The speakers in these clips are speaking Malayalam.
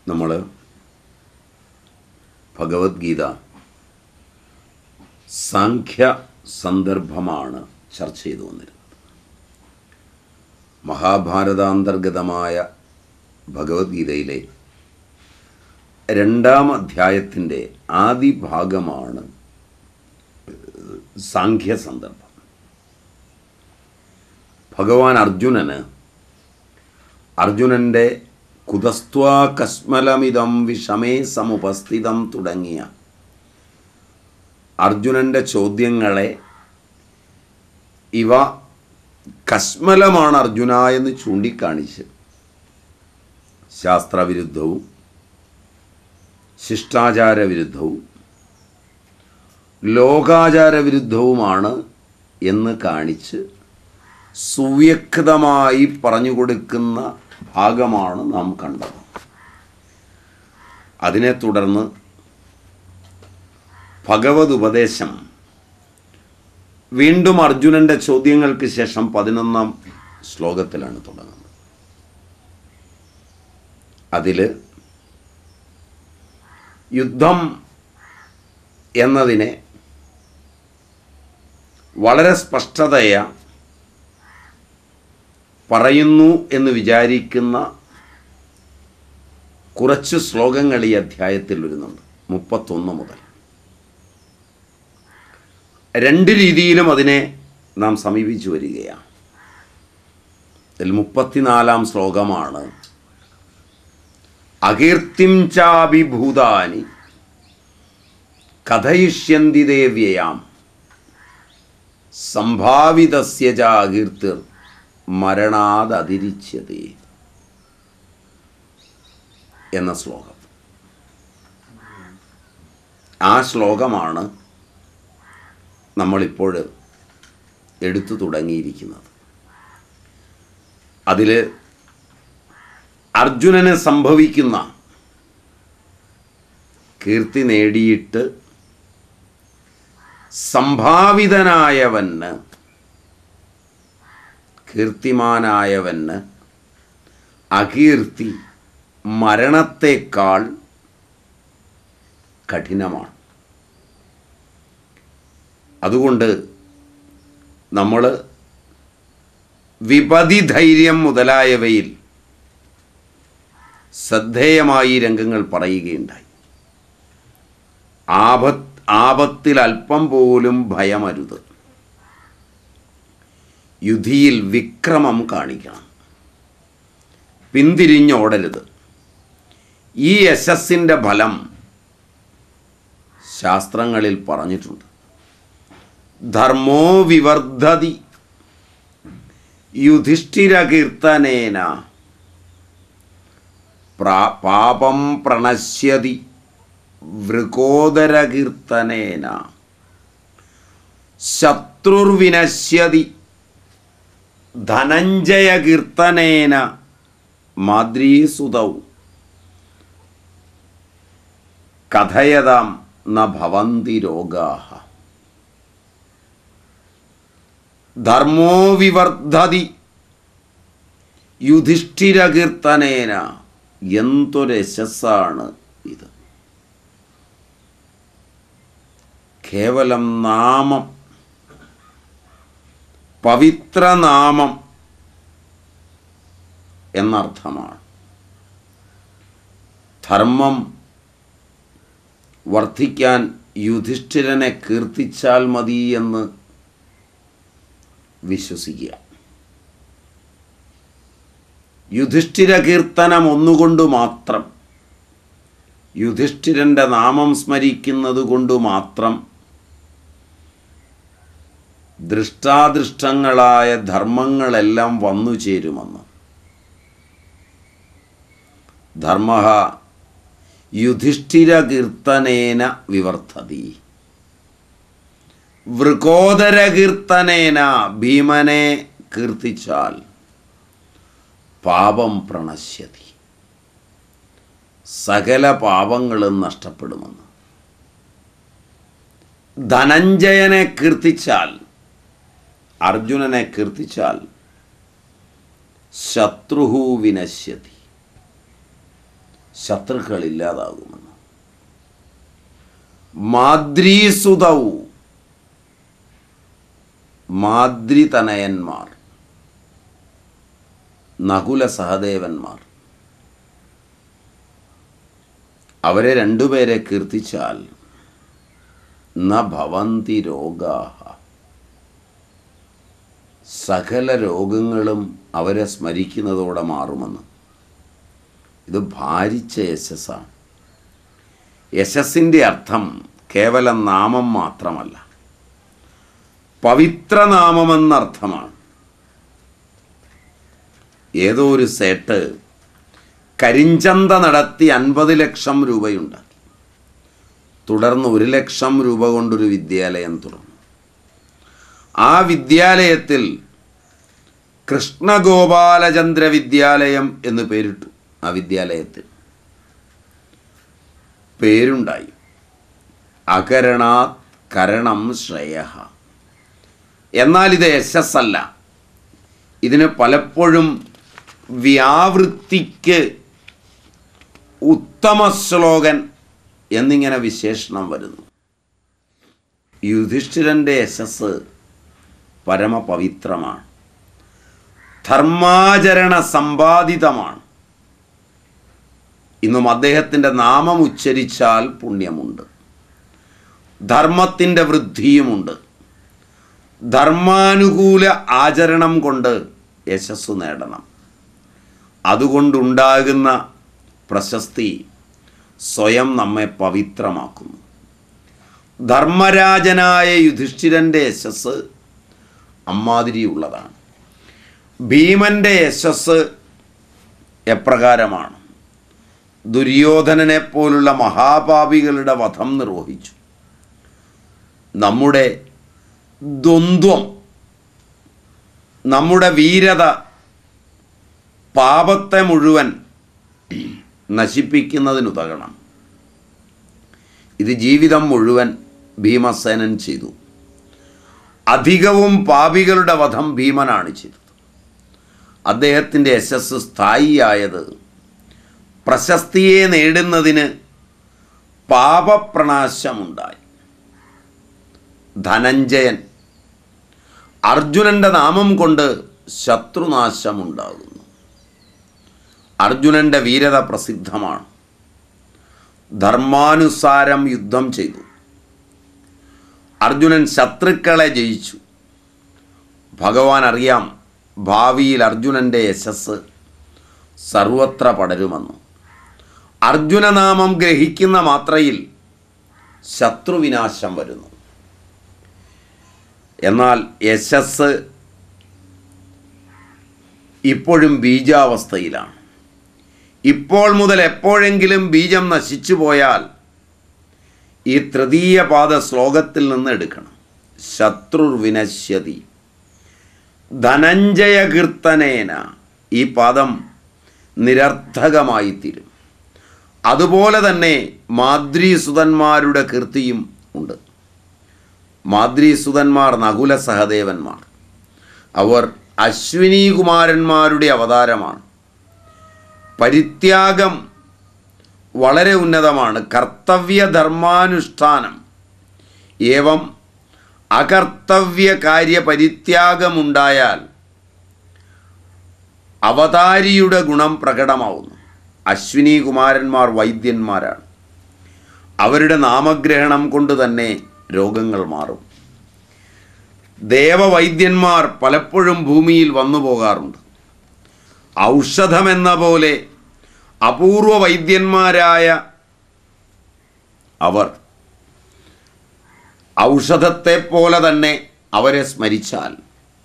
നമ്മൾ ഭഗവത്ഗീത സാഖ്യ സന്ദർഭമാണ് ചർച്ച ചെയ്തു വന്നിരുന്നത്. മഹാഭാരതാന്തർഗതമായ ഭഗവത്ഗീതയിലെ 2-ാം അധ്യായത്തിൻ്റെ ആദ്യ ഭാഗമാണ് സാഖ്യ സന്ദർഭം. ഭഗവാൻ അർജുനൻ്റെ കുതസ്ത്വാ കസ്മലമിതം വിഷമേ സമുപസ്ഥിതം തുടങ്ങിയ അർജുനൻ്റെ ചോദ്യങ്ങളെ ഇവ കസ്മലമാണ് അർജുന എന്ന് ചൂണ്ടിക്കാണിച്ച് ശാസ്ത്രവിരുദ്ധവും ശിഷ്ടാചാരവിരുദ്ധവും ലോകാചാരവിരുദ്ധവുമാണ് എന്ന് കാണിച്ച് സുവ്യക്തമായി പറഞ്ഞു കൊടുക്കുന്ന ഭാഗമാണ് നാം കണ്ടത്. അതിനെ തുടർന്ന് ഭഗവത് ഉപദേശം വീണ്ടും അർജുനൻ്റെ ചോദ്യങ്ങൾക്ക് ശേഷം 11-ാം ശ്ലോകത്തിലാണ് തുടങ്ങുന്നത്. അതിൽ യുദ്ധം എന്നതിനെ വളരെ സ്പഷ്ടതയ പറയുന്നു എന്ന് വിചാരിക്കുന്ന കുറച്ച് ശ്ലോകങ്ങൾ ഈ അധ്യായത്തിൽ വരുന്നുണ്ട്. 31 മുതൽ 2 രീതിയിലും അതിനെ നാം സമീപിച്ചു വരികയാണ്. ഇതിൽ 34-ാം ശ്ലോകമാണ് അകീർത്തിം ചാഭിഭൂതാനി കഥയിഷ്യന്തി ദേവ്യയാം സംഭാവിതസ്യ ച അകീർത്തിർ മരണാദതിരിച്യതേ എന്ന ശ്ലോകം. ആ ശ്ലോകമാണ് നമ്മളിപ്പോൾ എടുത്തു തുടങ്ങിയിരിക്കുന്നത്. അതിൽ അർജുനന് സംഭവിക്കുന്ന കീർത്തി നേടിയിട്ട് സംഭാവിതനായവന് കീർത്തിമാനായവന് അകീർത്തി മരണത്തേക്കാൾ കഠിനമാണ്. അതുകൊണ്ട് നമ്മൾ വിപതി ധൈര്യം മുതലായവയിൽ ശ്രദ്ധേയമായി രംഗങ്ങൾ പറയുകയുണ്ടായി. ആപത്തിൽ അല്പം പോലും ഭയമരുത്. യുധിയിൽ വിക്രമം കാണിക്കണം. പിന്തിരിഞ്ഞോടരുത്. ഈ യശസ്സിൻ്റെ ഫലം ശാസ്ത്രങ്ങളിൽ പറഞ്ഞിട്ടുണ്ട്. ധർമ്മോ വിവർദ്ധതി യുധിഷ്ഠിരകീർത്തനേന പാപം പ്രണശ്യതി വൃകോദരകീർത്തനേന ശത്രുർവിനശ്യതി ധനഞ്ജയകീർത്തനേന മാദ്രീസുതൗ കഥയതാം ന ഭവന്തി രോഗാഃ. ധർമ്മോ വിവർദ്ധതി യുധിഷ്ഠിരകീർത്തനേന. എന്തൊരു യശസ്സാണ് ഇത്! കേവലം നാമം, പവിത്രനാമം എന്നർത്ഥമാണ്. ധർമ്മം വർദ്ധിക്കാൻ യുധിഷ്ഠിരനെ കീർത്തിച്ചാൽ മതി എന്ന് വിശ്വസിക്കുക. യുധിഷ്ഠിര കീർത്തനം ഒന്നുകൊണ്ട് മാത്രം, യുധിഷ്ഠിരൻ്റെ നാമം സ്മരിക്കുന്നത് കൊണ്ട് മാത്രം ദൃഷ്ടാദൃഷ്ടങ്ങളായ ധർമ്മങ്ങളെല്ലാം വന്നു ചേരുമെന്ന്. ധർമ്മഃ യുധിഷ്ഠിരകീർത്തനേന വിവർദ്ധതി. വൃകോദരകീർത്തനേന ഭീമനെ കീർത്തിച്ചാൽ പാപം പ്രണശ്യതി. സകല പാപങ്ങളും നഷ്ടപ്പെടുമെന്ന്. ധനഞ്ജയനെ കീർത്തിച്ചാൽ, അർജുനനെ കീർത്തിച്ചാൽ ശത്രുഹു വിനശ്യതി. ശത്രുക്കൾ ഇല്ലാതാകുമെന്ന്. മാദ്രീസുതൗ, മാദ്രിതനയന്മാർ, നകുല സഹദേവന്മാർ, അവരെ രണ്ടുപേരെ കീർത്തിച്ചാൽ ന ഭവന്തി രോഗാഹ, സകല രോഗങ്ങളും അവരെ സ്മരിക്കുന്നതോടെ മാറുമെന്ന്. ഇത് ഭാരിച്ച യശസ്സാണ്. യശസ്സിൻ്റെ അർത്ഥം കേവലം നാമം മാത്രമല്ല, പവിത്രനാമമെന്നർത്ഥമാണ്. ഏതോ ഒരു സേട്ട് കരിഞ്ചന്ത നടത്തി 50 ലക്ഷം രൂപയുണ്ടാക്കി. തുടർന്ന് 1 ലക്ഷം രൂപ കൊണ്ടൊരു വിദ്യാലയം തുറന്നു. ആ വിദ്യാലയത്തിൽ കൃഷ്ണഗോപാലചന്ദ്ര വിദ്യാലയം എന്ന് പേരിട്ടു. ആ വിദ്യാലയത്തിൽ പേരുണ്ടായി. അകരണാത് കരണം ശ്രേയഃ. എന്നാൽ ഇത് യശസ്സല്ല. ഇതിന് പലപ്പോഴും വ്യാവൃത്തിക്ക് ഉത്തമ ശ്ലോകൻ എന്നിങ്ങനെ വിശേഷണം വരുന്നു. യുധിഷ്ഠിരൻ്റെ യശസ് പരമപവിത്രമാണ്, ധർമാചരണ സമ്പാദിതമാണ്. ഇന്നും അദ്ദേഹത്തിൻ്റെ നാമം ഉച്ചരിച്ചാൽ പുണ്യമുണ്ട്, ധർമ്മത്തിൻ്റെ വൃദ്ധിയുമുണ്ട്. ധർമാനുകൂല ആചരണം കൊണ്ട് യശസ്സു നേടണം. അതുകൊണ്ടുണ്ടാകുന്ന പ്രശസ്തി സ്വയം നമ്മെ പവിത്രമാക്കുന്നു. ധർമ്മരാജനായ യുധിഷ്ഠിരൻ്റെ യശസ് അമ്മാതിരിയുള്ളതാണ്. ഭീമൻ്റെ യശസ് എപ്രകാരമാണ്? ദുര്യോധനനെ പോലുള്ള മഹാപാപികളുടെ വധം നിർവഹിച്ചു. നമ്മുടെ ദ്വന്ദ്വം, നമ്മുടെ വീരത പാപത്തെ മുഴുവൻ നശിപ്പിക്കുന്നതിനുതകണം. ഇത് ജീവിതം മുഴുവൻ ഭീമസേനൻ ചെയ്തു. അധികവും പാപികളുടെ വധം ഭീമനാണ് ചെയ്തത്. അദ്ദേഹത്തിൻ്റെ യശസ് സ്ഥായിയായത് പ്രശസ്തിയെ നേടുന്നതിന് പാപപ്രണാശമുണ്ടായി. ധനഞ്ജയൻ, അർജുനൻ്റെ നാമം കൊണ്ട് ശത്രുനാശമുണ്ടാകുന്നു. അർജുനൻ്റെ വീരത പ്രസിദ്ധമാണ്. ധർമാനുസാരം യുദ്ധം ചെയ്തു. അർജുനൻ ശത്രുക്കളെ ജയിച്ചു. ഭഗവാൻ അറിയാം, ഭാവിയിൽ അർജുനൻ്റെ യശസ് സർവത്ര പടരുമെന്ന്. അർജുനനാമം ഗ്രഹിക്കുന്ന മാത്രയിൽ ശത്രുവിനാശം വരുന്നു. എന്നാൽ യശസ് ഇപ്പോഴും ബീജാവസ്ഥയിലാണ്. ഇപ്പോൾ മുതൽ എപ്പോഴെങ്കിലും ബീജം നശിച്ചു പോയാൽ ഈ തൃതീയ പാദ ശ്ലോകത്തിൽ നിന്ന് എടുക്കണം. ശത്രുർവിനശ്യതി ധനഞ്ജയ കീർത്തനേന. ഈ പാദം നിരർത്ഥകമായിത്തീരും. അതുപോലെ തന്നെ മാദ്രീസുതന്മാരുടെ കീർത്തിയും ഉണ്ട്. മാദ്രീസുതന്മാർ നകുല സഹദേവന്മാർ. അവർ അശ്വിനി കുമാരന്മാരുടെ അവതാരമാണ്. പരിത്യാഗം വളരെ ഉന്നതമാണ്. കർത്തവ്യധർമാനുഷ്ഠാനം ഏവം അകർത്തവ്യ കാര്യ പരിത്യാഗമുണ്ടായാൽ അവതാരിയുടെ ഗുണം പ്രകടമാവുന്നു. അശ്വിനി കുമാരന്മാർ വൈദ്യന്മാരാണ്. അവരുടെ നാമഗ്രഹണം കൊണ്ട് തന്നെ രോഗങ്ങൾ മാറും. ദേവവൈദ്യന്മാർ പലപ്പോഴും ഭൂമിയിൽ വന്നു പോകാറുണ്ട്. ഔഷധമെന്ന പോലെ അപൂർവ വൈദ്യന്മാരായ അവർ ഔഷധത്തെ പോലെ തന്നെ അവരെ സ്മരിച്ചാൽ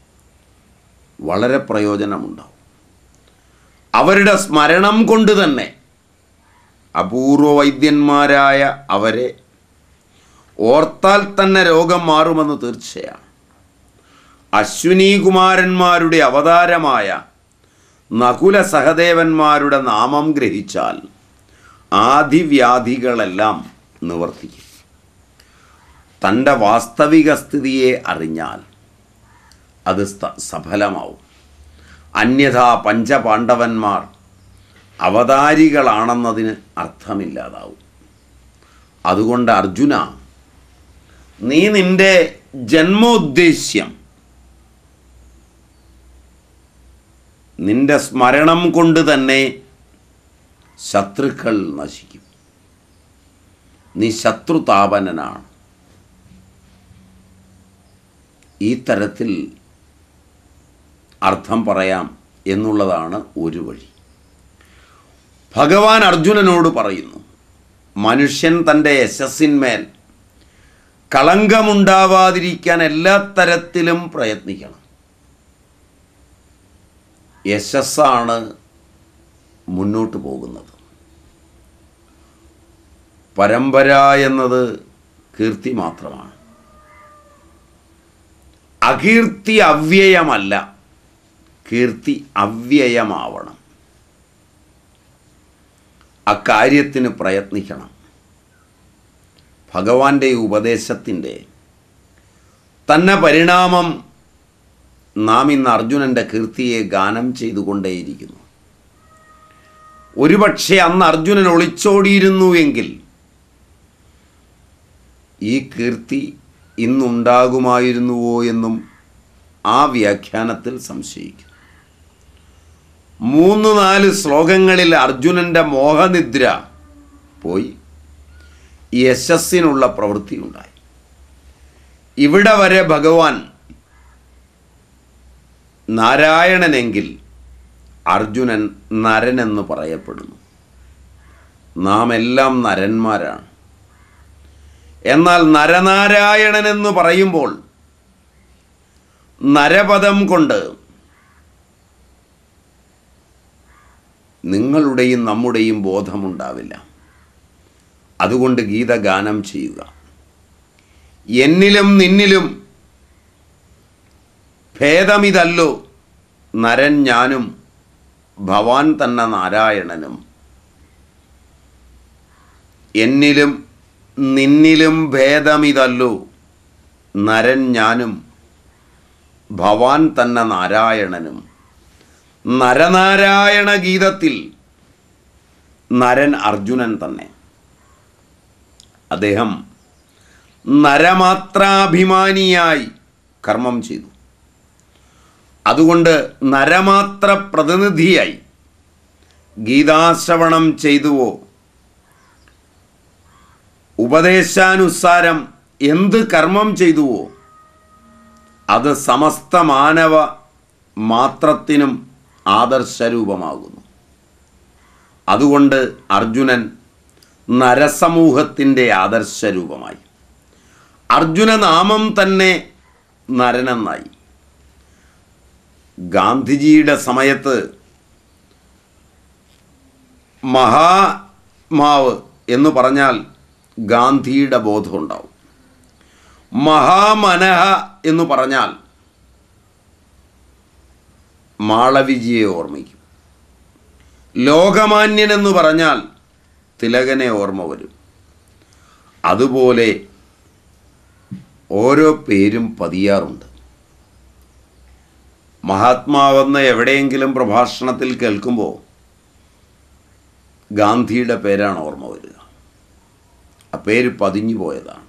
വളരെ പ്രയോജനമുണ്ടാവും. അവരുടെ സ്മരണം കൊണ്ട് തന്നെ അപൂർവ വൈദ്യന്മാരായ അവരെ ഓർത്താൽ തന്നെ രോഗം മാറുമെന്ന് തീർച്ചയാണ്. അശ്വിനി കുമാരന്മാരുടെ അവതാരമായ നകുല സഹദേവന്മാരുടെ നാമം ഗ്രഹിച്ചാൽ ആദിവ്യാധികളെല്ലാം നിവർത്തിക്കും. തൻ്റെ വാസ്തവിക സ്ഥിതിയെ അറിഞ്ഞാൽ അത് സഫലമാവും. അന്യഥാ പഞ്ചപാണ്ഡവന്മാർ അവതാരികളാണെന്നതിന് അർത്ഥമില്ലാതാവും. അതുകൊണ്ട് അർജുന, നീ നിൻ്റെ ജന്മോദ്ദേശ്യം നിൻ്റെ സ്മരണം കൊണ്ട് തന്നെ ശത്രുക്കൾ നശിക്കും. നീ ശത്രുതാപനനാണ്. ഈ തരത്തിൽ അർത്ഥം പറയാം എന്നുള്ളതാണ് ഒരു വഴി. ഭഗവാൻ അർജുനനോട് പറയുന്നു, മനുഷ്യൻ തൻ്റെ യശസ്സിന്മേൽ കളങ്കമുണ്ടാവാതിരിക്കാൻ എല്ലാ തരത്തിലും പ്രയത്നിക്കണം. യശസ്സാണ് മുന്നോട്ട് പോകുന്നത്. പരമ്പര എന്നത് കീർത്തി മാത്രമാണ്. അകീർത്തി അവ്യയമല്ല, കീർത്തി അവ്യയമാവണം. അക്കാര്യത്തിന് പ്രയത്നിക്കണം. ഭഗവാന്റെ ഉപദേശത്തിൻ്റെ തന്നെ പരിണാമം നാം ഇന്ന് അർജുനൻ്റെ കീർത്തിയെ ഗാനം ചെയ്തുകൊണ്ടേയിരിക്കുന്നു. ഒരുപക്ഷെ അന്ന് അർജുനൻ ഒളിച്ചോടിയിരുന്നുവെങ്കിൽ ഈ കീർത്തി ഇന്നുണ്ടാകുമായിരുന്നുവോ എന്നും ആ വ്യാഖ്യാനത്തിൽ സംശയിക്കുന്നു. 3-4 ശ്ലോകങ്ങളിൽ അർജുനൻ്റെ മോഹനിദ്ര പോയി യശസ്സിനുള്ള പ്രവൃത്തിയുണ്ടായി. ഇവിടെ വരെ ഭഗവാൻ നാരായണനെങ്കിൽ അർജുനൻ നരനെന്ന് പറയപ്പെടുന്നു. നാം എല്ലാം നരന്മാരാണ്. എന്നാൽ നരനാരായണനെന്ന് പറയുമ്പോൾ നരപദം കൊണ്ട് നിങ്ങളുടെയും നമ്മുടെയും ബോധമുണ്ടാവില്ല. അതുകൊണ്ട് ഗീത ഗാനം ചെയ്യുക. എന്നിലും നിന്നിലും ഭേദമിതല്ലോ, നരൻ ഞാനും ഭവാൻ തന്നെ നാരായണനും. എന്നിലും നിന്നിലും ഭേദമിതല്ലോ, നരൻ ഞാനും ഭവാൻ തന്നെ നാരായണനും. നരനാരായണ ഗീതത്തിൽ നരൻ അർജുനൻ തന്നെ. അദ്ദേഹം നരമാത്രാഭിമാനിയായി കർമ്മം ചെയ്തു. അതുകൊണ്ട് നരമാത്ര പ്രതിനിധിയായി ഗീതാശ്രവണം ചെയ്തുവോ, ഉപദേശാനുസാരം എന്ത് കർമ്മം ചെയ്തുവോ അത് സമസ്ത മാനവ മാത്രത്തിനും ആദർശരൂപമാകുന്നു. അതുകൊണ്ട് അർജുനൻ നരസമൂഹത്തിൻ്റെ ആദർശരൂപമായി. അർജുനനാമം തന്നെ നരനെന്നായി. ഗാന്ധിജിയുടെ സമയത്ത് മഹാത്മാവ് എന്ന് പറഞ്ഞാൽ ഗാന്ധിയുടെ ബോധമുണ്ടാവും. മഹാമനഹ എന്ന് പറഞ്ഞാൽ മാളവിജിയെ ഓർമ്മിക്കും. ലോകമാന്യൻ എന്ന് പറഞ്ഞാൽ തിലകനെ ഓർമ്മ വരും. അതുപോലെ ഓരോ പേരും പതിയാറുണ്ട്. മഹാത്മാവെന്ന് എവിടെയെങ്കിലും പ്രഭാഷണത്തിൽ കേൾക്കുമ്പോൾ ഗാന്ധിയുടെ പേരാണ് ഓർമ്മ വരിക. ആ പേര് പതിഞ്ഞു പോയതാണ്.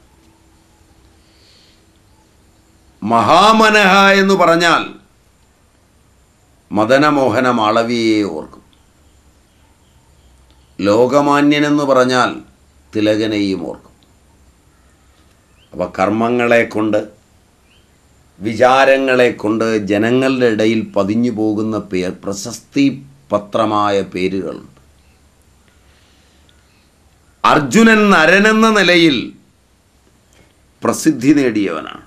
മഹാമനഹ എന്ന് പറഞ്ഞാൽ മദനമോഹന മാളവിയെ ഓർക്കും. ലോകമാന്യനെന്ന് പറഞ്ഞാൽ തിലകനെയും ഓർക്കും. അപ്പോൾ കർമ്മങ്ങളെ കൊണ്ട്, വിചാരങ്ങളെ കൊണ്ട് ജനങ്ങളുടെ ഇടയിൽ പതിഞ്ഞു പോകുന്ന പ്രശസ്തി പത്രമായ പേരുകളുണ്ട്. അർജുനൻ നരനെന്ന നിലയിൽ പ്രസിദ്ധി നേടിയവനാണ്.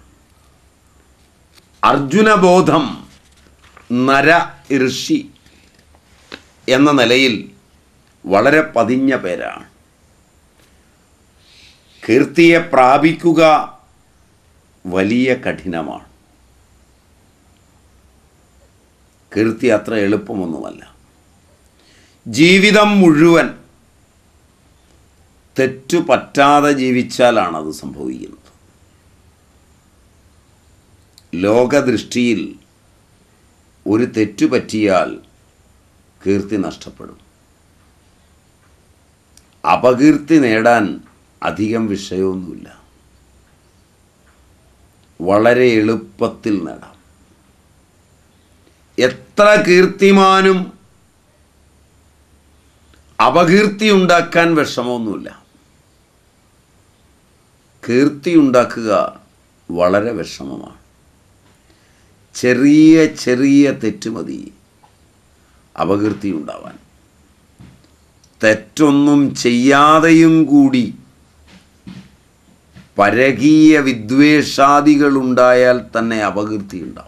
അർജുനബോധം നര ഋഷി എന്ന നിലയിൽ വളരെ പതിഞ്ഞ പേരാണ്. കീർത്തിയെ പ്രാപിക്കുക വലിയ കഠിനമാണ്. കീർത്തി അത്ര എളുപ്പമൊന്നുമല്ല. ജീവിതം മുഴുവൻ തെറ്റു പറ്റാതെ ജീവിച്ചാലാണ് അത് സംഭവിക്കുന്നത്. ലോകദൃഷ്ടിയിൽ ഒരു തെറ്റു പറ്റിയാൽ കീർത്തി നഷ്ടപ്പെടും. അപകീർത്തി നേടാൻ അധികം വിഷയമൊന്നുമില്ല, വളരെ എളുപ്പത്തിൽ നേടാം. എത്ര കീർത്തിമാനും അപകീർത്തി ഉണ്ടാക്കാൻ വിഷമമൊന്നുമില്ല. കീർത്തി ഉണ്ടാക്കുക വളരെ വിഷമമാണ്. ചെറിയ ചെറിയ തെറ്റുമതി അപകീർത്തി ഉണ്ടാവാൻ. തെറ്റൊന്നും ചെയ്യാതെയും കൂടി പരകീയ വിദ്വേഷാദികളുണ്ടായാൽ തന്നെ അപകീർത്തി ഉണ്ടാവും.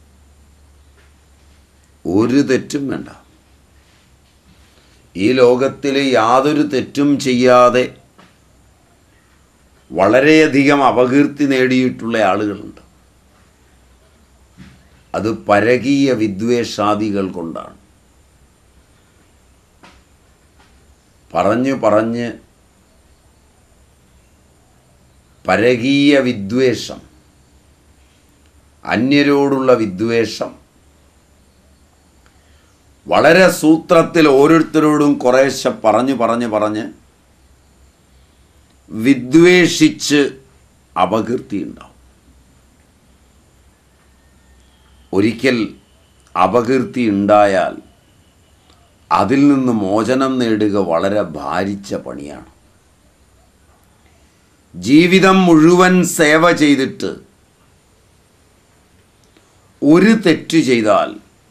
ഒരു തെറ്റും വേണ്ട. ഈ ലോകത്തിൽ യാതൊരു തെറ്റും ചെയ്യാതെ വളരെയധികം അപകീർത്തി നേടിയിട്ടുള്ള ആളുകളുണ്ട്. അത് പരകീയ വിദ്വേഷാദികൾ കൊണ്ടാണ്. പറഞ്ഞ് പരകീയ വിദ്വേഷം, അന്യരോടുള്ള വിദ്വേഷം വളരെ സൂത്രത്തിൽ ഓരോരുത്തരോടും കുറേശ്ശെ പറഞ്ഞ് വിദ്വേഷിച്ച് അപകീർത്തി ഉണ്ടാവും. ഒരിക്കൽ അപകീർത്തി ഉണ്ടായാൽ അതിൽ നിന്ന് മോചനം നേടുക വളരെ ഭാരിച്ച പണിയാണ്. ജീവിതം മുഴുവൻ സേവ ചെയ്തിട്ട് ഒരു തെറ്റ് ചെയ്താൽ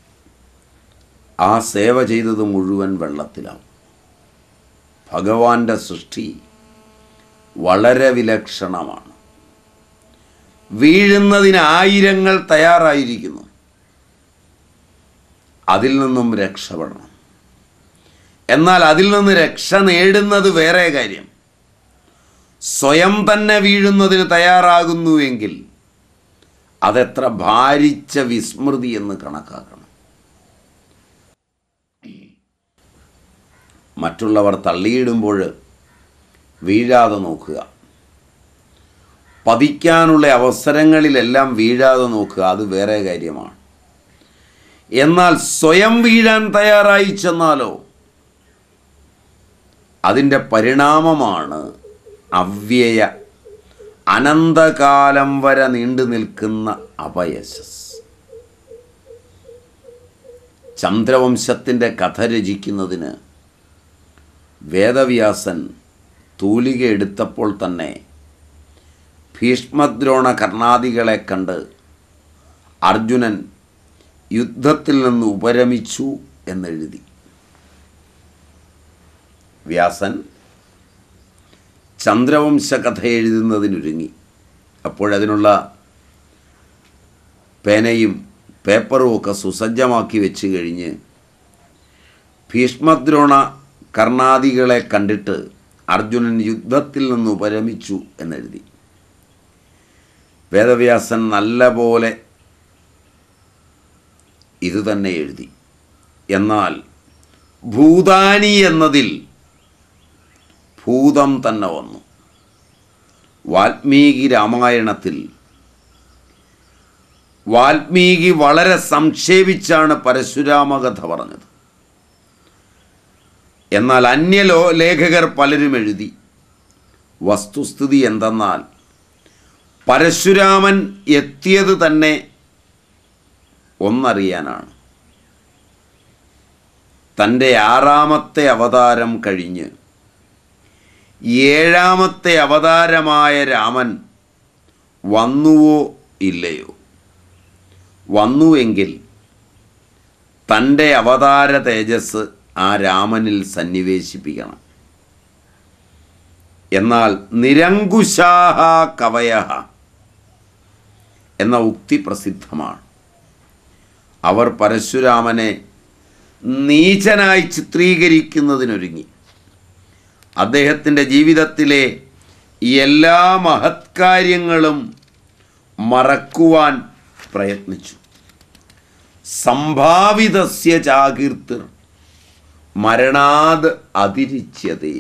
ആ സേവ ചെയ്തത് മുഴുവൻ വെള്ളത്തിലാവും. ഭഗവാന്റെ സൃഷ്ടി വളരെ വിലക്ഷണമാണ്. വീഴുന്നതിന് ആയിരങ്ങൾ തയ്യാറായിരിക്കുന്നു. അതിൽ നിന്നും രക്ഷപ്പെടണം. എന്നാൽ അതിൽ നിന്ന് രക്ഷ നേടുന്നത് വേറെ കാര്യം. സ്വയം തന്നെ വീഴുന്നതിന് തയ്യാറാകുന്നുവെങ്കിൽ അതെത്ര ഭാരിച്ച വിസ്മൃതി എന്ന് കണക്കാക്കണം. മറ്റുള്ളവർ തള്ളിയിടുമ്പോൾ വീഴാതെ നോക്കുക. പതിക്കാനുള്ള അവസരങ്ങളിലെല്ലാം വീഴാതെ നോക്കുക. അത് വേറെ കാര്യമാണ്. എന്നാൽ സ്വയം വീഴാൻ തയ്യാറായി ചെന്നാലോ അതിൻ്റെ പരിണാമമാണ് അവ്യയ അനന്തകാലം വരെ നീണ്ടു നിൽക്കുന്ന അപയശസ്. ചന്ദ്രവംശത്തിൻ്റെ കഥ രചിക്കുന്നതിന് വേദവ്യാസൻ തൂലിക എടുത്തപ്പോൾ തന്നെ ഭീഷ്മദ്രോണ കർണാദികളെ കണ്ട് അർജുനൻ യുദ്ധത്തിൽ നിന്ന് ഉപരമിച്ചു എന്നെഴുതി. വ്യാസൻ ചന്ദ്രവംശ കഥ എഴുതുന്നതിനൊരുങ്ങി. അപ്പോഴതിനുള്ള പേനയും പേപ്പറും ഒക്കെ സുസജ്ജമാക്കി വെച്ച് കഴിഞ്ഞ് ഭീഷ്മദ്രോണ കർണാദികളെ കണ്ടിട്ട് അർജുനൻ യുദ്ധത്തിൽ നിന്ന് ഉപരമിച്ചു എന്നെഴുതി. വേദവ്യാസൻ നല്ല പോലെ ഇതുതന്നെ എഴുതി. എന്നാൽ ഭൂതാനി എന്നതിൽ ഭൂതം തന്നെ വന്നു. വാൽമീകി രാമായണത്തിൽ വാൽമീകി വളരെ സംക്ഷേപിച്ചാണ് പരശുരാമകഥ പറഞ്ഞത്. എന്നാൽ ലേഖകർ പലരും എഴുതി. വസ്തുസ്ഥിതി എന്തെന്നാൽ പരശുരാമൻ എത്തിയത് തന്നെ ഒന്നറിയാനാണ്. തൻ്റെ 6ാമത്തെ അവതാരം കഴിഞ്ഞ് 7ാമത്തെ അവതാരമായ രാമൻ വന്നുവോ ഇല്ലയോ? വന്നുവെങ്കിൽ തൻ്റെ അവതാര തേജസ് ആ രാമനിൽ സന്നിവേശിപ്പിക്കണം. എന്നാൽ നിരങ്കുശാഹ കവയഃ എന്ന ഉക്തി പ്രസിദ്ധമാണ്. അവർ പരശുരാമനെ നീചനായി ചിത്രീകരിക്കുന്നതിനൊരുങ്ങി. അദ്ദേഹത്തിൻ്റെ ജീവിതത്തിലെ എല്ലാ മഹത്കാര്യങ്ങളും മറക്കുവാൻ പ്രയത്നിച്ചു. സംഭാവിതസ്യ ചാകീർത്തിർ മരണാത് അതിരിച്യതേ.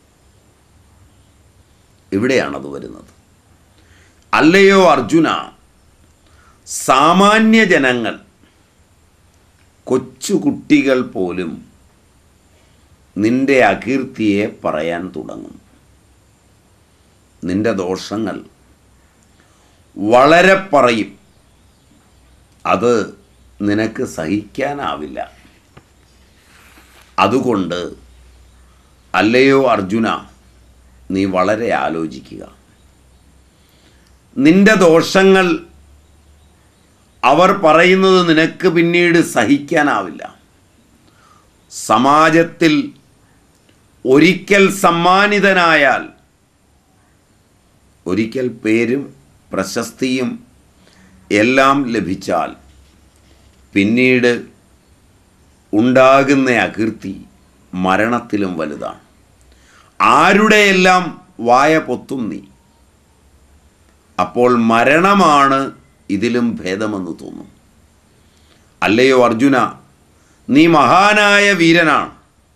ഇവിടെയാണത് വരുന്നത്. അല്ലയോ അർജുന, സാമാന്യ ജനങ്ങൾ, കൊച്ചുകുട്ടികൾ പോലും നിന്റെ അകീർത്തിയെ പറയാൻ തുടങ്ങും. നിന്റെ ദോഷങ്ങൾ വളരെ പറയും. അത് നിനക്ക് സഹിക്കാനാവില്ല. അതുകൊണ്ട് അല്ലയോ അർജുന, നീ വളരെ ആലോചിക്കുക. നിന്റെ ദോഷങ്ങൾ അവർ പറയുന്നത് നിനക്ക് പിന്നീട് സഹിക്കാനാവില്ല. സമാജത്തിൽ ഒരിക്കൽ സമ്മാനിതനായാൽ, ഒരിക്കൽ പേരും പ്രശസ്തിയും എല്ലാം ലഭിച്ചാൽ പിന്നീട് ഉണ്ടാകുന്ന അകീർത്തി മരണത്തിലും വലുതാണ്. ആരുടെയെല്ലാം വായ പൊത്തും നീ. അപ്പോൾ മരണമാണ് ഇതിലും ഭേദമെന്ന് തോന്നും. അല്ലയോ അർജുന, നീ മഹാനായ വീരനാണ്.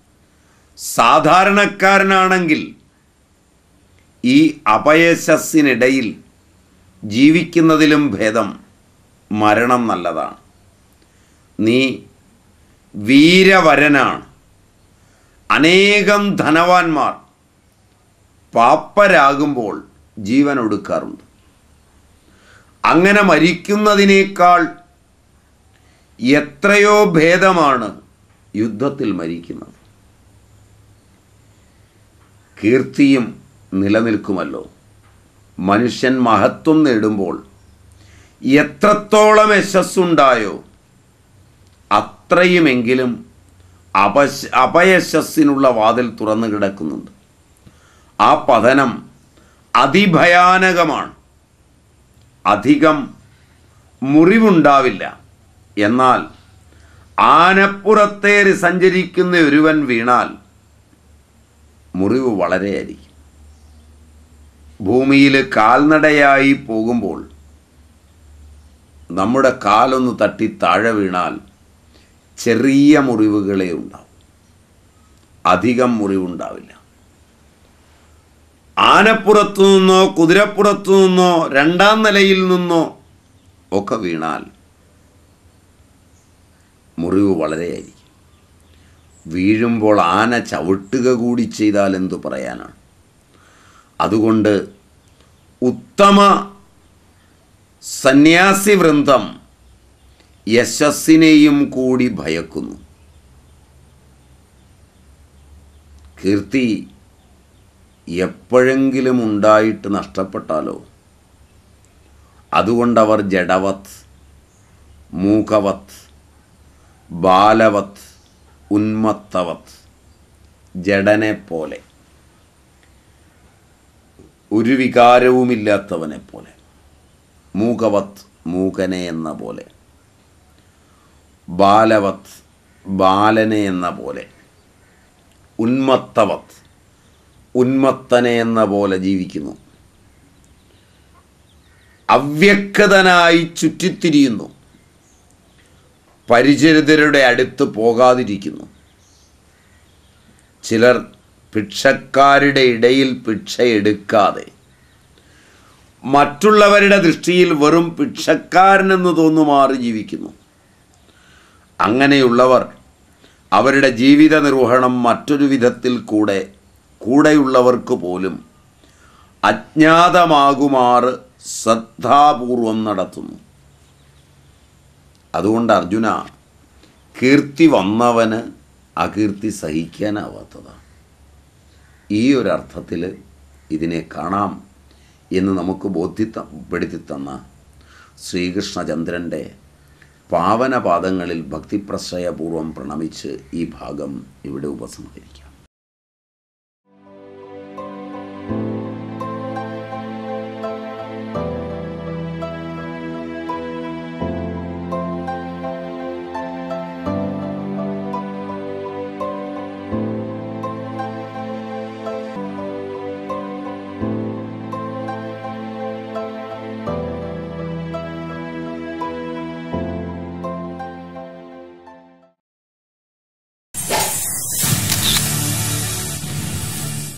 സാധാരണക്കാരനാണെങ്കിൽ ഈ അപയശസ്സിനിടയിൽ ജീവിക്കുന്നതിലും ഭേദം മരണം നല്ലതാണ്. നീ വീരവരനാണ്. അനേകം ധനവാന്മാർ പാപ്പരാകുമ്പോൾ ജീവൻ ഒടുക്കാറുണ്ട്. അങ്ങനെ മരിക്കുന്നതിനേക്കാൾ എത്രയോ ഭേദമാണ് യുദ്ധത്തിൽ മരിക്കുന്നത്. കീർത്തിയും നിലനിൽക്കുമല്ലോ. മനുഷ്യൻ മഹത്വം നേടുമ്പോൾ എത്രത്തോളം യശസ്സുണ്ടായോ അത്രയുമെങ്കിലും അപയശസ്സിനുള്ള വാതിൽ തുറന്നു കിടക്കുന്നുണ്ട്. ആ പതനം അതിഭയാനകമാണ്. അധികം മുറിവുണ്ടാവില്ല. എന്നാൽ ആനപ്പുറത്തേറി സഞ്ചരിക്കുന്ന ഒരുവൻ വീണാൽ മുറിവ് വളരെയായിരിക്കും. ഭൂമിയിൽ കാൽനടയായി പോകുമ്പോൾ നമ്മുടെ കാലൊന്ന് തട്ടി താഴെ വീണാൽ ചെറിയ മുറിവുകളേ ഉണ്ടാവും, അധികം മുറിവുണ്ടാവില്ല. ആനപ്പുറത്തു നിന്നോ കുതിരപ്പുറത്തു നിന്നോ രണ്ടാം നിലയിൽ നിന്നോ ഒക്കെ വീണാൽ മുറിവ് വളരെയായിരിക്കും. വീഴുമ്പോൾ ആന ചവിട്ടുക കൂടി ചെയ്താൽ എന്തു പറയാനാണ്. അതുകൊണ്ട് ഉത്തമ സന്യാസി വൃന്ദം യശസ്സിനെയും കൂടി ഭയക്കുന്നു. കീർത്തി എപ്പോഴെങ്കിലും ഉണ്ടായിട്ട് നഷ്ടപ്പെട്ടാലോ. അതുകൊണ്ടവർ ജഡവത്, മൂകവത്, ബാലവത്, ഉന്മത്തവത്, ജഡനെ പോലെ, ഒരു വികാരവുമില്ലാത്തവനെ പോലെ, മൂകവത് മൂകനെ എന്ന പോലെ, ബാലവത് ബാലനെ എന്ന പോലെ, ഉന്മത്തവത് ഉന്മത്തനെ എന്ന പോലെ ജീവിക്കുന്നു. അവ്യക്തനായി ചുറ്റിത്തിരിയുന്നു. പരിചരിതരുടെ അടുത്ത് പോകാതിരിക്കുന്നു. ചിലർ ഭിക്ഷക്കാരുടെ ഇടയിൽ ഭിക്ഷയെടുക്കാതെ മറ്റുള്ളവരുടെ ദൃഷ്ടിയിൽ വെറും ഭിക്ഷക്കാരനെന്ന് തോന്നുമാറി ജീവിക്കുന്നു. അങ്ങനെയുള്ളവർ അവരുടെ ജീവിത നിർവഹണം മറ്റൊരു വിധത്തിൽ കൂടെയുള്ളവർക്ക് പോലും അജ്ഞാതമാകുമാറ് ശ്രദ്ധാപൂർവം നടത്തുന്നു. അതുകൊണ്ട് അർജുന, കീർത്തി വന്നവന് അകീർത്തി സഹിക്കാനാവാത്തതാണ്. ഈ ഒരർത്ഥത്തിൽ ഇതിനെ കാണാം എന്ന് നമുക്ക് ബോധ്യപ്പെടുത്തി തന്ന ശ്രീകൃഷ്ണചന്ദ്രൻ്റെ പാവനപാദങ്ങളിൽ ഭക്തിപ്രശ്രയപൂർവം പ്രണമിച്ച് ഈ ഭാഗം ഇവിടെ ഉപസംഹരിക്കാം.